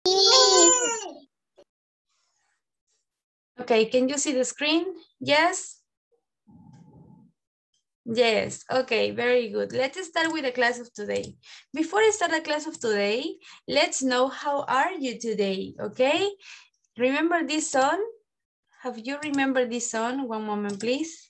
Okay, can you see the screen? Yes? Yes, okay, very good. Let's start with the class of today. Before I start the class of today, let's know how are you today, okay? Remember this song? Have you remembered this song? One moment, please.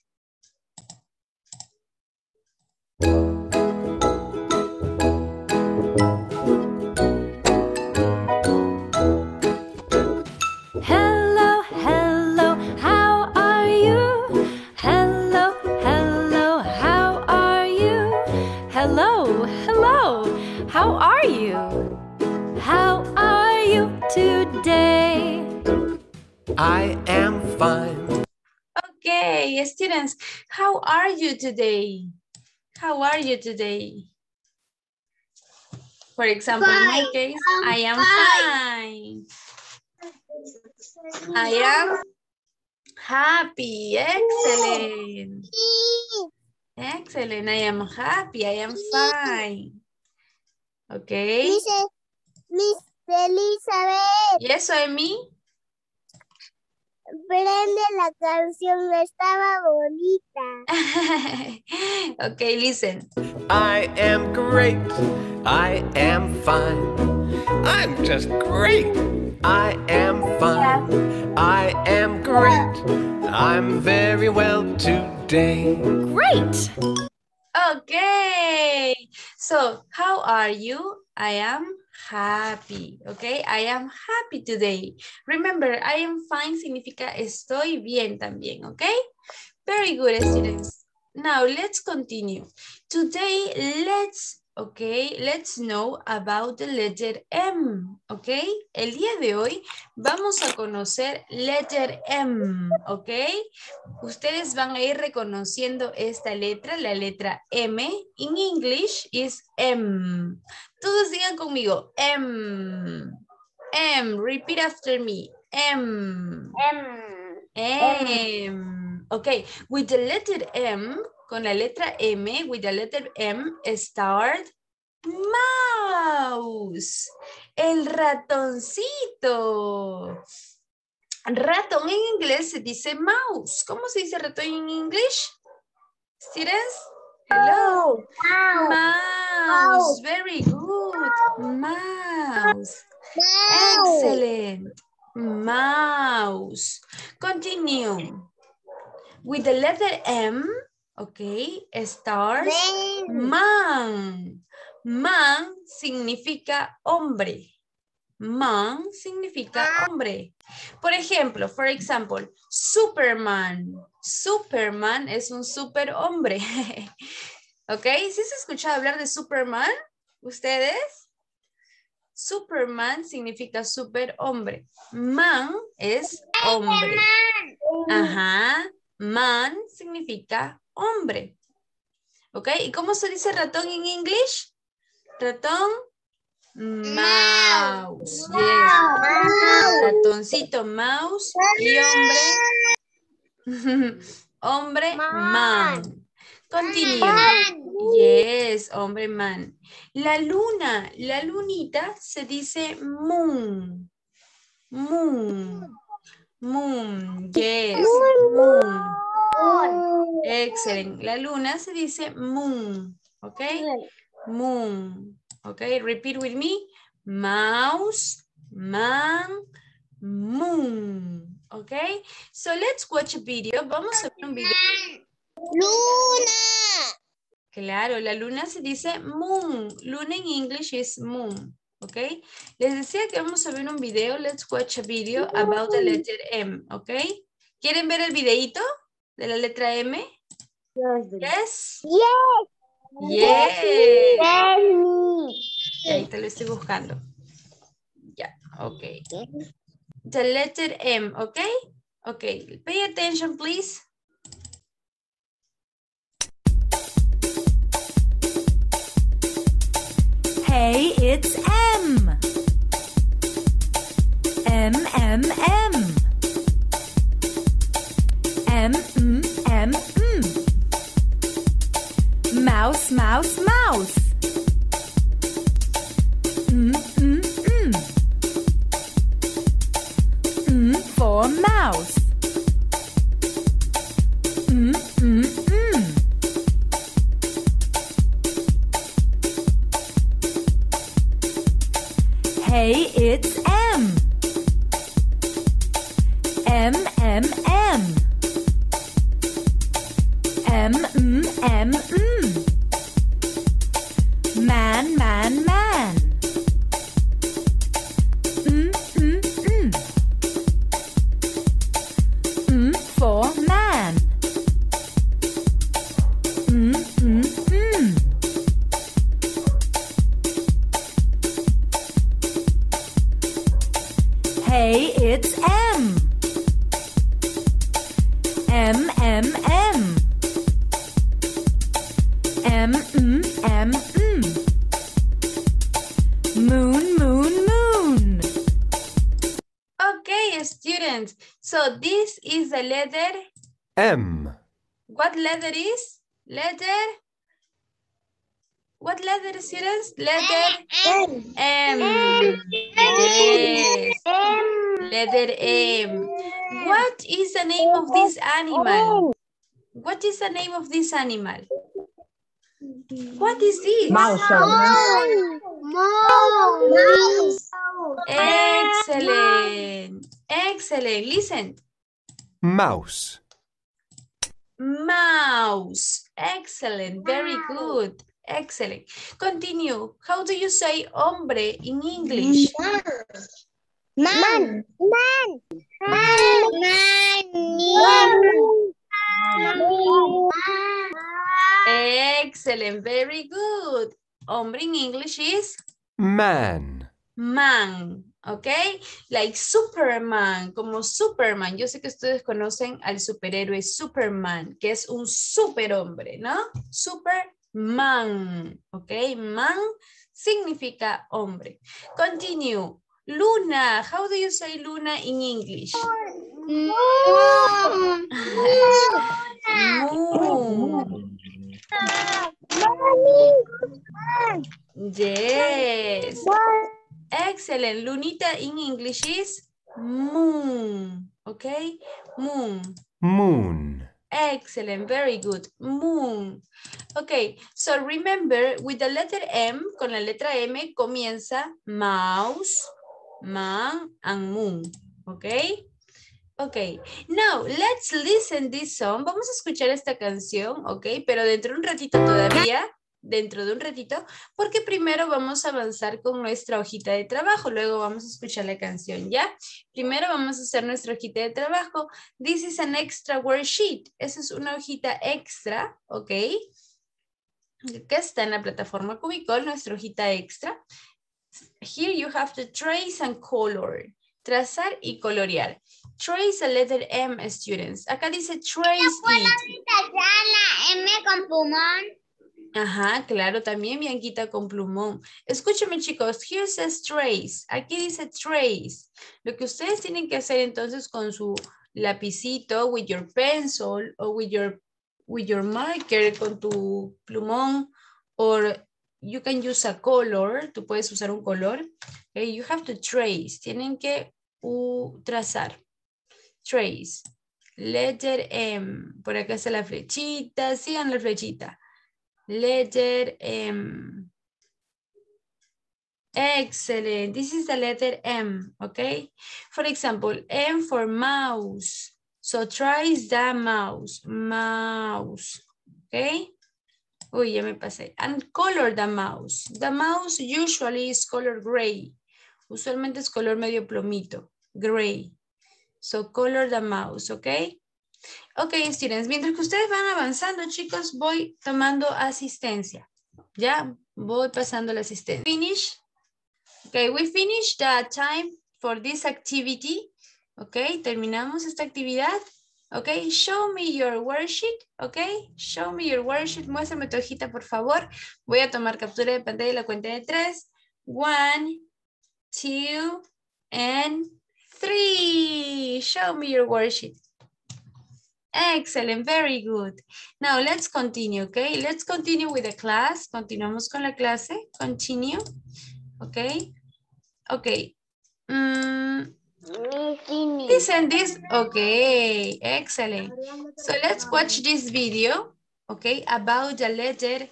Hello, hello, how are you? Hello, hello, how are you? Hello, hello, how are you? How are you today? I am fine. Okay, students, how are you today? How are you today? For example, in my case, I am fine. I am happy. Excellent. Excellent. I am happy. I am fine. Okay. Miss Elizabeth, Yes, soy me. prende la canción, estaba bonita. Okay, listen. I am great. I am fine. I'm just great. I am fine. I am great. I'm very well today. Great! Okay. So, how are you? I am happy. Okay, I am happy today. Remember, I am fine significa estoy bien también. Okay, very good, students. Now, let's continue. Today, let's know about the letter M, ¿ok? El día de hoy vamos a conocer letter M, ¿ok? Ustedes van a ir reconociendo esta letra, la letra M. In English is M. Todos digan conmigo, M. M, repeat after me. M. M. Okay, with the letter M, con la letra M, with the letter M, start mouse. El ratoncito. Ratón en inglés se dice mouse. ¿Cómo se dice ratón en inglés? Students? Hello. Mouse. Very good. Mouse. Excellent. Mouse. Continue. With the letter M, okay, starts man. Man significa hombre. Man significa hombre. Por ejemplo, for example, Superman. Superman es un superhombre. ¿Ok? ¿Sí se escucha hablar de Superman? ¿Ustedes? Superman significa superhombre. Man es hombre. Ajá. Man significa hombre. ¿Ok? ¿Y cómo se dice ratón en inglés? Ratón. Mouse. Yes. Ratoncito, mouse. Y hombre. Hombre, man. Continue. Yes, hombre, man. La luna, la lunita se dice moon. Moon. Moon. Yes, moon. Excellent. La luna se dice moon. ¿Ok? Moon. Okay, repeat with me. Mouse, man, moon. Okay, so let's watch a video. Vamos a ver un video. Luna. Claro, la luna se dice moon. Luna en English is moon. Okay, les decía que vamos a ver un video. Let's watch a video about the letter M. Okay, ¿quieren ver el videito de la letra M? Yes. Yes. Yes. Ahí te lo estoy buscando. Ya, ok. The letter M, ok? Ok, pay attention, please. Hey, it's M. M, M, M. M, M, Mouse, mouse, mouse. for mouse. M, m, m. Hey, it's M. M, M, M. M, m, M, m. Man, man, man. For man. Hey, it's M. M, M, M. M, M, M. Moon, moon, moon. Okay, students. So this is the letter. M. What letter is? What letter, students? Letter M. Yes. Letter M. What is the name of this animal? What is the name of this animal? What is this? Mouse. Excellent. Excellent. Listen. Mouse. Mouse. Excellent. Very good. Excellent. Continue. How do you say hombre in English? Man. Excellent. Very good. Hombre in English is Man. man. ¿Ok? Like Superman, como Superman. Yo sé que ustedes conocen al superhéroe Superman, que es un superhombre, ¿no? Superman. ¿Ok? Man significa hombre. Continue. Luna. How do you say Luna in English? Moon. Yes. Excellent. Lunita in English is moon. Okay? Moon. Moon. Excellent. Very good. Moon. Okay. So remember, with the letter M, con la letra M, comienza mouse, man, and moon. Okay? Okay. Now, let's listen this song. Vamos a escuchar esta canción, okay? Pero dentro de un ratito todavía. Dentro de un ratito, porque primero vamos a avanzar con nuestra hojita de trabajo, luego vamos a escuchar la canción, ¿ya? Primero vamos a hacer nuestra hojita de trabajo. This is an extra worksheet. Esa es una hojita extra, ¿ok? Que está en la plataforma Cubicol, nuestra hojita extra. Here you have to trace and color. Trazar y colorear. Trace a letter M, students. Acá dice trace it. M con plumón. Ajá, claro, también Bianquita con plumón. Escúchame, chicos, here says trace. Aquí dice trace. Lo que ustedes tienen que hacer entonces con su lapicito, with your pencil, o with your marker, con tu plumón, or you can use a color. Tú puedes usar un color. Okay, you have to trace. Tienen que trazar. Trace. Letter M. Por acá está la flechita. Sigan la flechita. Letter M. Excellent. This is the letter M, okay? For example, M for mouse. So trace the mouse. Mouse, okay? Uy, ya me pasé. And color the mouse. The mouse usually is color gray. Usualmente es color medio plomito. Gray. So color the mouse, okay? Ok, students, mientras que ustedes van avanzando, chicos, voy tomando asistencia. Ya, voy pasando la asistencia. Finish. Ok, we finished the time for this activity. Ok, terminamos esta actividad. Ok, show me your worksheet. Ok, show me your worksheet. Muéstrame tu hojita, por favor. Voy a tomar captura de pantalla y la cuenta de 3. 1, 2, and 3. Show me your worksheet. Excellent, very good. Now let's continue, okay? Let's continue with the class. Continuamos con la clase. Continue, okay? Okay. This listen this. Okay, excellent. So let's watch this video, okay, about the letter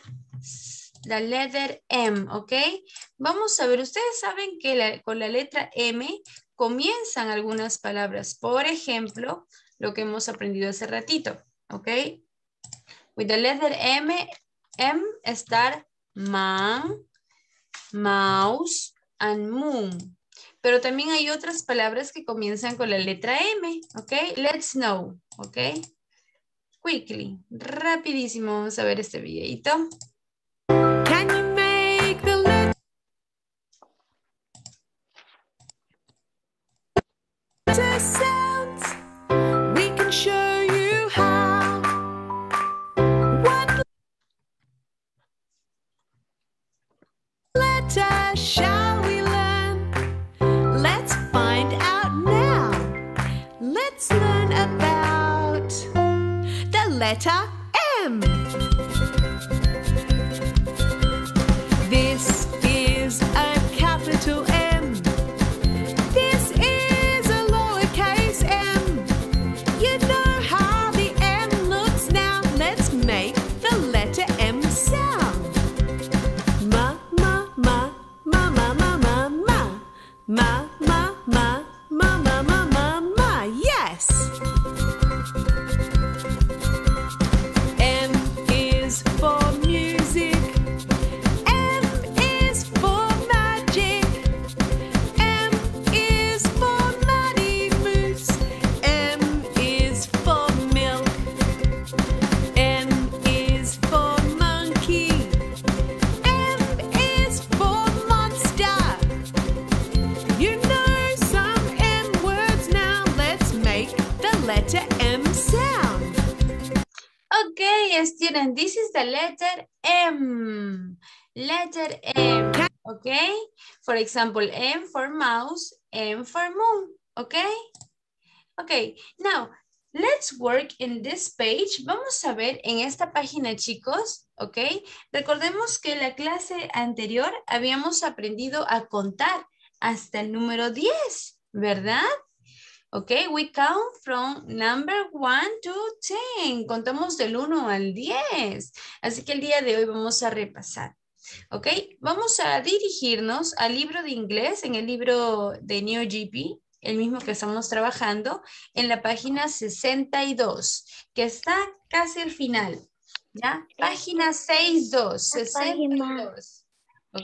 M, okay. Vamos a ver, ustedes saben que con la letra M comienzan algunas palabras. Por ejemplo, lo que hemos aprendido hace ratito, okay. With the letter M start man, mouse, and moon. Pero también hay otras palabras que comienzan con la letra M, ¿ok? Let's know, ¿ok? Quickly, rapidísimo, vamos a ver este videito. Can you make the letter sounds? We can show you how. What letter shall we learn? Let's find out now. Let's learn about the letter M. This is a capital M. This is a lowercase m. You know how the M looks now. Let's make the letter M sound. Ma, ma, ma, ma, ma, ma, ma, ma. Ma, ma, ma, ma, ma, ma, ma, ma. Yes! M is for music. M is for magic. M is for Maddie Moose. M is for milk. M is for monkey. M is for monster. You know some M words now. Let's make the letter M sound. Okay, student, this is the letter M. Letter M, okay? For example, M for mouse, M for moon, okay? Okay, now, let's work in this page. Vamos a ver en esta página, chicos, okay? Recordemos que en la clase anterior habíamos aprendido a contar hasta el número 10, ¿verdad? Okay, we count from number 1 to 10. Contamos del 1 al 10. Así que el día de hoy vamos a repasar. Ok, vamos a dirigirnos al libro de inglés, en el libro de NeoGP, el mismo que estamos trabajando, en la página 62, que está casi al final. ¿Ya? Página 62, 62. Ok,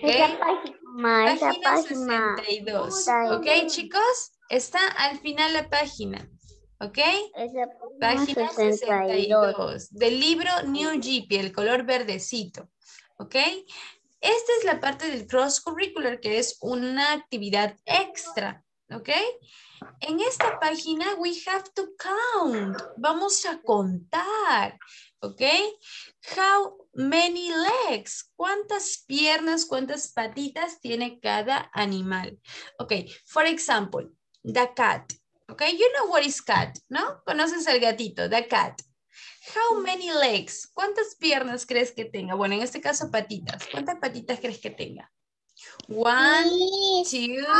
página 62. Ok, chicos. Está al final la página, ¿ok? Página 62 del libro NeoGP, el color verdecito, ¿ok? Esta es la parte del cross curricular, que es una actividad extra, ¿ok? En esta página we have to count. Vamos a contar, ¿ok? How many legs? ¿Cuántas piernas, cuántas patitas tiene cada animal? Ok, for example, the cat. Okay, you know what is cat, ¿no? Conoces al gatito, the cat. How many legs? ¿Cuántas piernas crees que tenga? Bueno, en este caso patitas. ¿Cuántas patitas crees que tenga? 1, 2,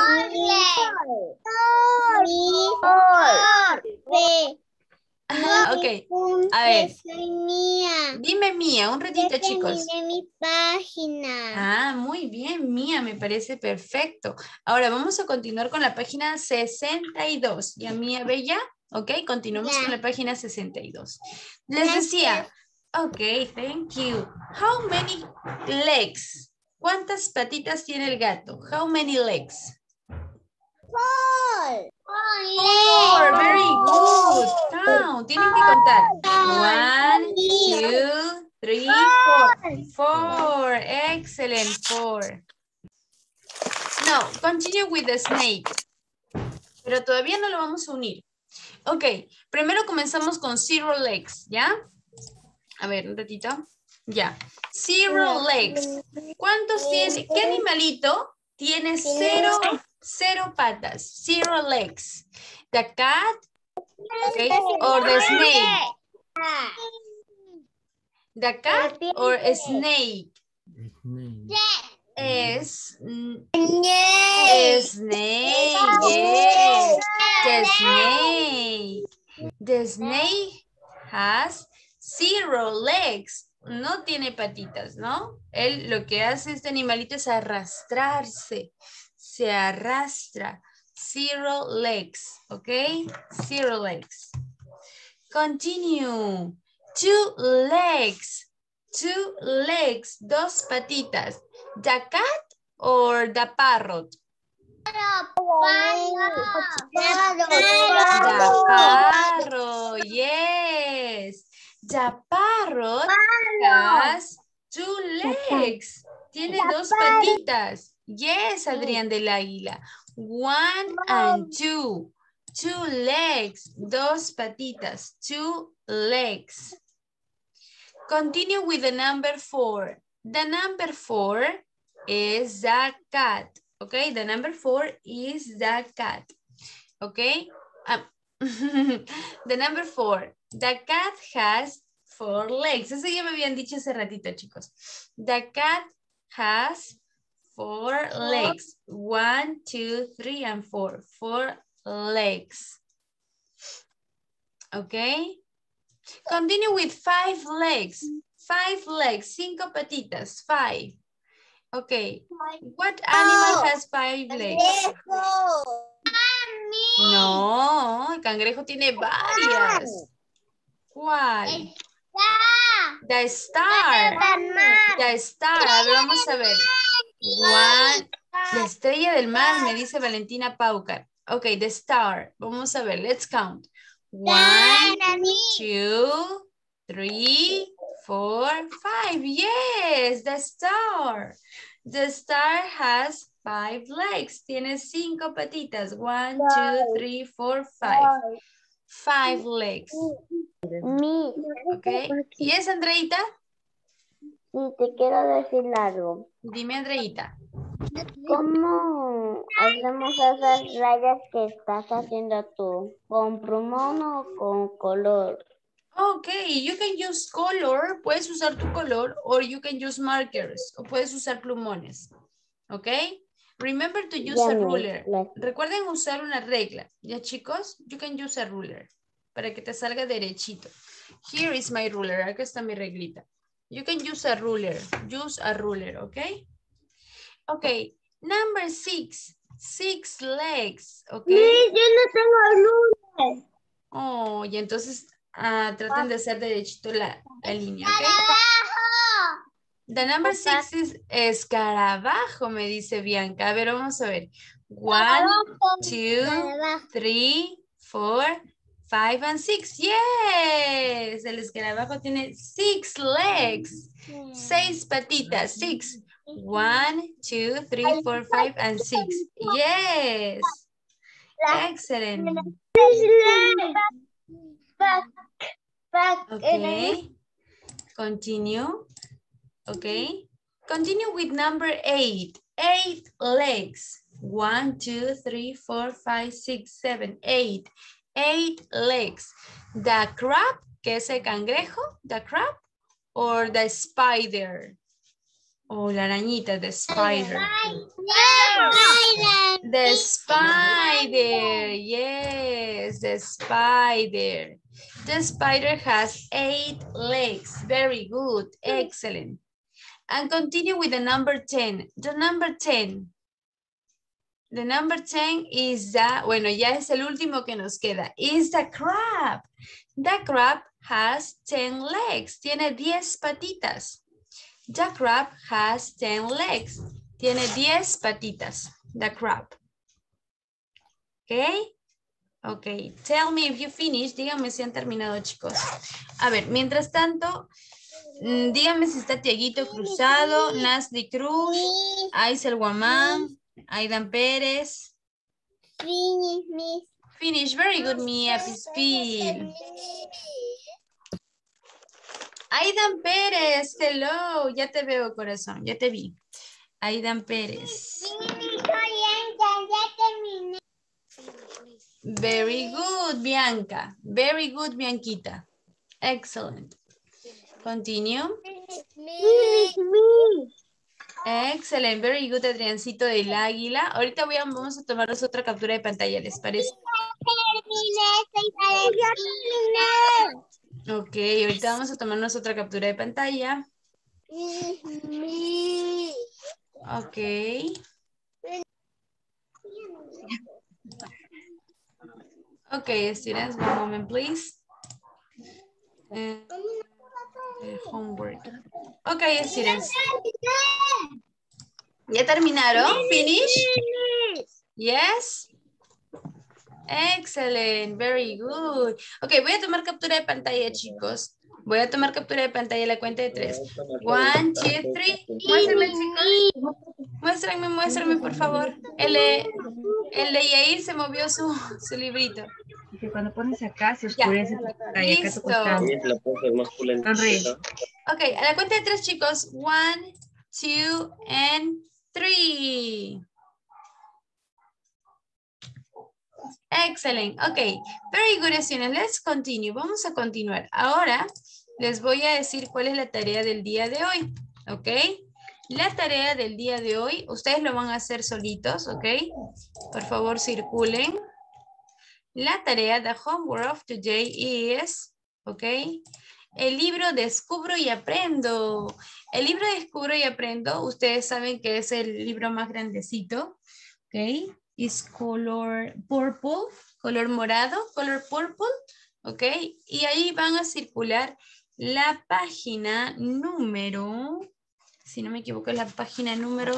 3. ok. A ver. Dime Mía, un ratito, chicos. Mi página. Ah, muy bien, Mía, me parece perfecto. Ahora vamos a continuar con la página 62. ¿Ya, Mía Bella? Ok, continuamos con la página 62. Les decía, ok, thank you. How many legs? ¿Cuántas patitas tiene el gato? How many legs? 4. 4, very good. Count, tienen que contar. 1, 2, 3, 4. 4, excellent, 4. Now, continue with the snake. Pero todavía no lo vamos a unir. Ok, primero comenzamos con 0 legs, ¿ya? A ver, un ratito. Ya. 0 legs. ¿Cuántos tiene? ¿Qué animalito tiene 0 patas? 0 legs. The cat, okay, or the snake. The cat or a snake. Snake, yes. the snake. The snake has 0 legs. No tiene patitas, ¿no? Él lo que hace este animalito es arrastrarse. Se arrastra. 0 legs, ¿ok? 0 legs. Continue. 2 legs. 2 legs. 2 patitas. The cat or the parrot? The parrot, yes. The parrot has 2 legs. Tiene 2 patitas. Yes, Adrián del Águila. 1 and 2. 2 legs. 2 patitas. 2 legs. Continue with the number 4. The number 4 is the cat. Okay, the number 4 is the cat. Okay, the number 4. The cat has 4 legs. Eso ya me habían dicho hace ratito, chicos. The cat has 4 legs. 1, 2, 3, and 4. 4 legs. Okay. Continue with 5 legs. 5 legs. 5 patitas. 5. Okay. What animal has 5 legs? No, el cangrejo tiene varias. ¿Cuál? The star. The star. A ver, vamos a ver. One. La estrella del mar, me dice Valentina Paucar. Okay, the star. Vamos a ver, let's count. 1, 2, 3, 4, 5. Yes, the star. The star has 5 legs. Tiene 5 patitas. 1, 2, 3, 4, 5. 5 legs. Okay. Yes, Andreita. Sí, te quiero decir algo. Dime, Andreita. ¿Cómo hacemos esas rayas que estás haciendo tú? ¿Con plumón o con color? Okay, you can use color. Puedes usar tu color or you can use markers. O puedes usar plumones. Okay. Remember to use a ruler. Recuerden usar una regla. ¿Ya, chicos? You can use a ruler. Para que te salga derechito. Here is my ruler. Acá está mi reglita. You can use a ruler. Use a ruler, okay? Okay. Number 6. 6 legs, okay? Sí, yo no tengo luces. Oh, y entonces traten de hacer derechito la línea, okay? The number 6 is escarabajo, me dice Bianca. A ver, vamos a ver. 1, 2, 3, 4, 5, and 6. Yes, el escarabajo tiene 6 legs. 6 patitas. 6. 1, 2, 3, 4, 5, and 6. Yes. Excellent. Okay. Continue. Okay. Continue with number 8. 8 legs. 1, 2, 3, 4, 5, 6, 7, 8. 8 legs. The crab, que es el cangrejo, the crab, or the spider. O la arañita, the spider. The spider, yes, the spider. The spider has 8 legs. Very good, excellent. And continue with the number 10. The number 10. The number 10 is the, bueno, ya es el último que nos queda. Is the crab. The crab has 10 legs. Tiene 10 patitas. The crab has 10 legs. Tiene 10 patitas. The crab. Okay? Okay. Tell me if you finished. Díganme si han terminado, chicos. A ver, mientras tanto, díganme si está Tiaguito Cruzado, Nasli Cruz, Aisel Guamán, Aidan Pérez. Finish. Very good, Mia Pispil. Aidan Pérez, hello. Ya te veo, corazón. Ya te vi. Aidan Pérez. Very good, Bianca. Very good, Bianquita. Excellent. Continue. Excellent. Very good, Adriancito del Águila. Ahorita vamos a tomarnos otra captura de pantalla, ¿les parece? Ok, ahorita vamos a tomarnos otra captura de pantalla. Ok. Okay, students, one moment, please. Homework. Okay, students. ¿Ya terminaron? Finish? Yes? Excellent, very good. Ok, voy a tomar captura de pantalla, chicos. Voy a tomar captura de pantalla a la cuenta de 3. 1, 2, 3. Muéstrenme, chicos. Muéstrenme, por favor. El de Yair se movió su librito. Que cuando pones acá se Ya. oscurece tu pantalla. Acá tu Listo. costado. Sonríe. Ok, a la cuenta de 3, chicos. 1, 2, and 3. Excellent. Ok. Very good, students. Let's continue. Vamos a continuar. Ahora les voy a decir cuál es la tarea del día de hoy. Ok. La tarea del día de hoy, ustedes lo van a hacer solitos. Ok. Por favor, circulen. La tarea, the homework of today is, ok. El libro Descubro y Aprendo. El libro Descubro y Aprendo, ustedes saben que es el libro más grandecito. Ok. Is color purple, color morado, color purple, ok, y ahí van a circular la página número, si no me equivoco, es la página número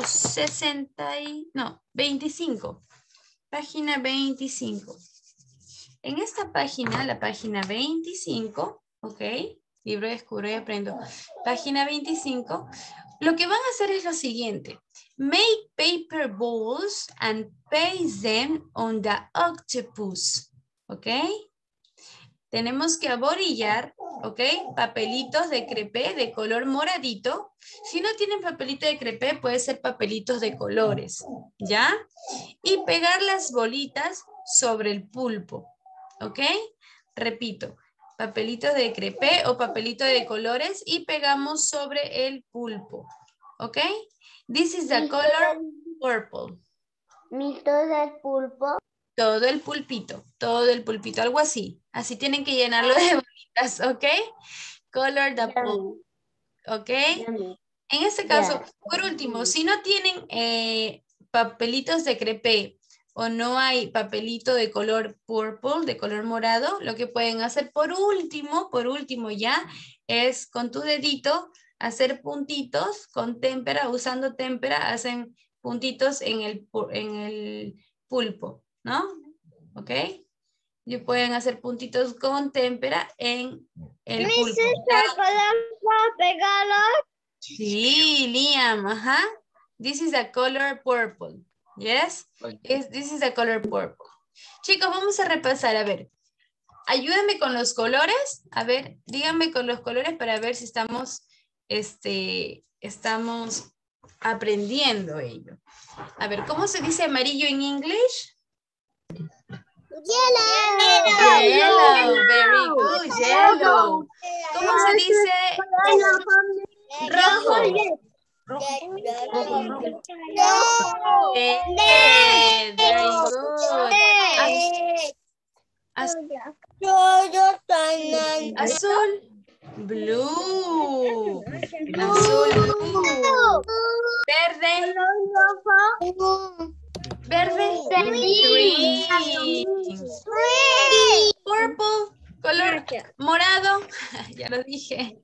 25, página 25. En esta página, la página 25, ok, libro Descubro y Aprendo, página 25, lo que van a hacer es lo siguiente. Make paper balls and paste them on the octopus. ¿Ok? Tenemos que aborillar, ¿ok? Papelitos de crepé de color moradito. Si no tienen papelito de crepé, puede ser papelitos de colores. ¿Ya? Y pegar las bolitas sobre el pulpo. ¿Ok? Repito. Papelitos de crepé o papelito de colores y pegamos sobre el pulpo. ¿Ok? This is the color purple. Todo el pulpo. Todo el pulpito, algo así. Así tienen que llenarlo de bolitas, ¿ok? Color the pulp, ¿ok? En este caso, por último, si no tienen papelitos de crepé o no hay papelito de color purple, de color morado, lo que pueden hacer por último ya, es con tu dedito hacer puntitos con témpera, usando témpera, hacen puntitos en el pulpo, ¿no? ¿Ok? Y pueden hacer puntitos con témpera en el pulpo. Sí, Liam, ajá. This is the color purple. Yes? This is the color purple. Chicos, vamos a repasar, a ver. Ayúdenme con los colores. A ver, díganme con los colores para ver si estamos aprendiendo ello. A ver, ¿cómo se dice amarillo en inglés? Yellow, very good, yellow. ¿Cómo se dice rojo? Red, very good. Azul, blue. Azul, blue. Verde. Verde, green. Purple, color morado. Ya lo dije.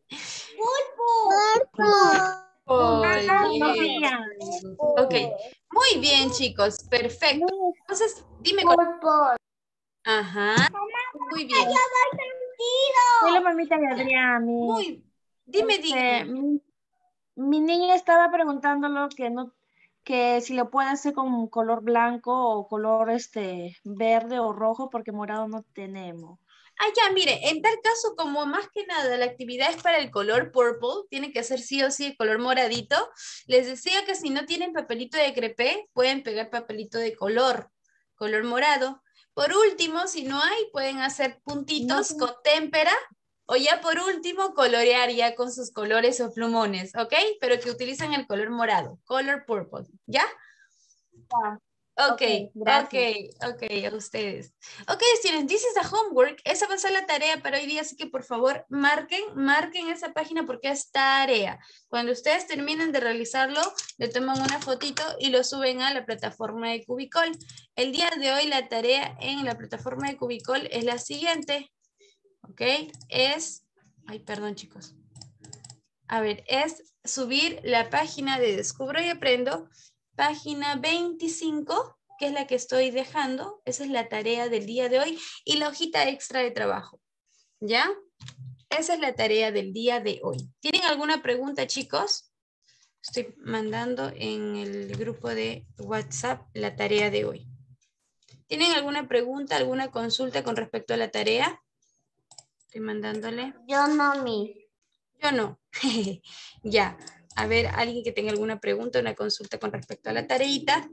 Yeah. Ok, muy bien, chicos, perfecto. Entonces, dime. Ajá, muy bien. Hola, mamita Adrián. Dime. Mi niña estaba preguntándolo que si lo puede hacer con color blanco o color verde o rojo, porque morado no tenemos. Ah, ya, mire, en tal caso, como más que nada la actividad es para el color purple, tiene que ser sí o sí el color moradito, les decía que si no tienen papelito de crepé, pueden pegar papelito de color morado. Por último, si no hay, pueden hacer puntitos con témpera, o ya por último, colorear ya con sus colores o plumones, ¿ok? Pero que utilicen el color morado, color purple, ¿ya? Okay, gracias. okay, a ustedes. Okay, students, this is the homework. Esa va a ser la tarea para hoy día, así que por favor marquen esa página porque es tarea. Cuando ustedes terminen de realizarlo, le toman una fotito y lo suben a la plataforma de Cubicol. El día de hoy la tarea en la plataforma de Cubicol es la siguiente. Ok, ay, perdón chicos. A ver, es subir la página de Descubro y Aprendo, página 25, que es la que estoy dejando. Esa es la tarea del día de hoy y la hojita extra de trabajo. ¿Ya? Esa es la tarea del día de hoy. ¿Tienen alguna pregunta, chicos? Estoy mandando en el grupo de WhatsApp la tarea de hoy. ¿Tienen alguna pregunta, alguna consulta con respecto a la tarea? Estoy mandándole. Yo no, Miss. Yo no. Ya. A ver, alguien que tenga alguna pregunta, una consulta con respecto a la tareita.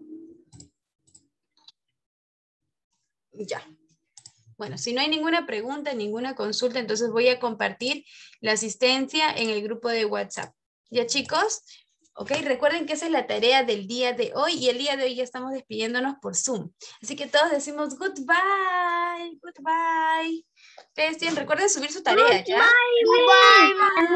Ya. Bueno, si no hay ninguna pregunta, ninguna consulta, entonces voy a compartir la asistencia en el grupo de WhatsApp. ¿Ya, chicos? Ok, recuerden que esa es la tarea del día de hoy y el día de hoy ya estamos despidiéndonos por Zoom. Así que todos decimos goodbye, goodbye. Ustedes recuerden subir su tarea, ¿ya? Bye,